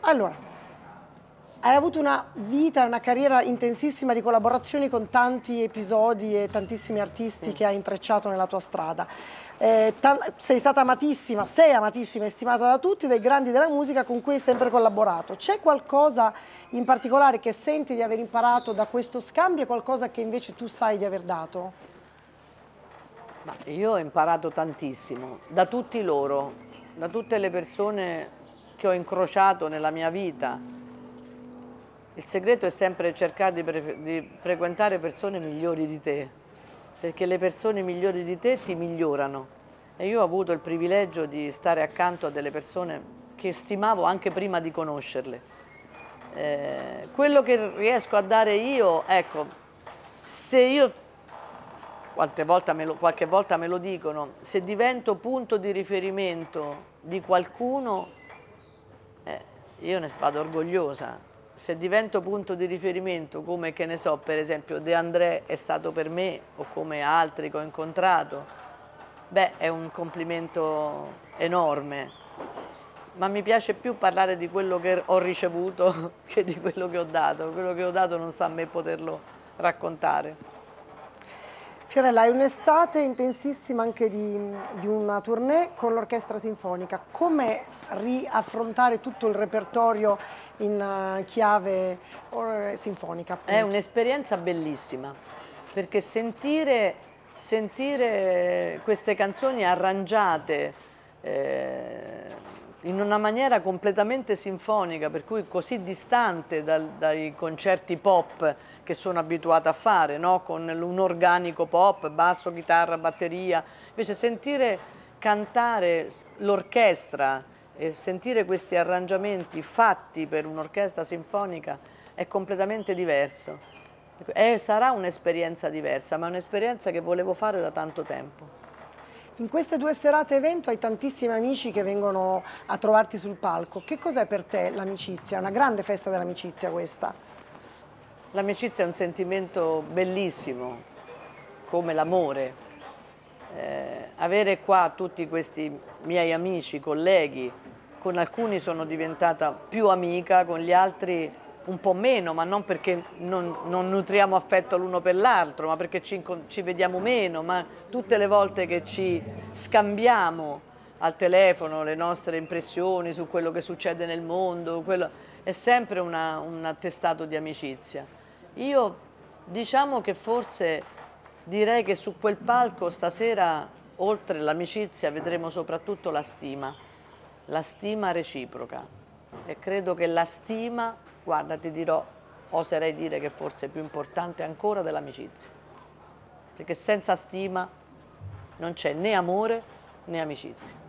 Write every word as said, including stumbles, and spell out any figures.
Allora, hai avuto una vita, una carriera intensissima di collaborazioni con tanti episodi e tantissimi artisti che hai intrecciato nella tua strada. Eh, sei stata amatissima, sei amatissima e stimata da tutti, dai grandi della musica con cui hai sempre collaborato. C'è qualcosa in particolare che senti di aver imparato da questo scambio e qualcosa che invece tu sai di aver dato? Ma io ho imparato tantissimo da tutti loro, da tutte le persone che ho incrociato nella mia vita. Il segreto è sempre cercare di, di frequentare persone migliori di te, perché le persone migliori di te ti migliorano. E io ho avuto il privilegio di stare accanto a delle persone che stimavo anche prima di conoscerle. Eh, quello che riesco a dare io, ecco, se io, qualche volta, me lo, qualche volta me lo dicono, se divento punto di riferimento di qualcuno, eh, io ne vado orgogliosa. Se divento punto di riferimento, come, che ne so, per esempio De André è stato per me, o come altri che ho incontrato, beh, è un complimento enorme. Ma mi piace più parlare di quello che ho ricevuto che di quello che ho dato. Quello che ho dato non sta a me poterlo raccontare. Fiorella, hai un'estate intensissima anche di, di una tournée con l'Orchestra Sinfonica. Come riaffrontare tutto il repertorio in chiave sinfonica? Appunto? È un'esperienza bellissima, perché sentire, sentire queste canzoni arrangiate eh, in una maniera completamente sinfonica, per cui così distante dal, dai concerti pop che sono abituata a fare, no? Con un organico pop, basso, chitarra, batteria, invece sentire cantare l'orchestra e sentire questi arrangiamenti fatti per un'orchestra sinfonica è completamente diverso. E sarà un'esperienza diversa, ma è un'esperienza che volevo fare da tanto tempo. In queste due serate evento hai tantissimi amici che vengono a trovarti sul palco. Che cos'è per te l'amicizia? È una grande festa dell'amicizia questa. L'amicizia è un sentimento bellissimo, come l'amore. Eh, avere qua tutti questi miei amici, colleghi, con alcuni sono diventata più amica, con gli altri un po' meno, ma non perché non, non nutriamo affetto l'uno per l'altro, ma perché ci, ci vediamo meno, ma tutte le volte che ci scambiamo al telefono le nostre impressioni su quello che succede nel mondo, quello, è sempre una, un attestato di amicizia. Io diciamo che forse direi che su quel palco stasera, oltre l'amicizia, vedremo soprattutto la stima, la stima reciproca. E credo che la stima, guarda, ti dirò, oserei dire che forse è più importante ancora dell'amicizia, perché senza stima non c'è né amore né amicizia.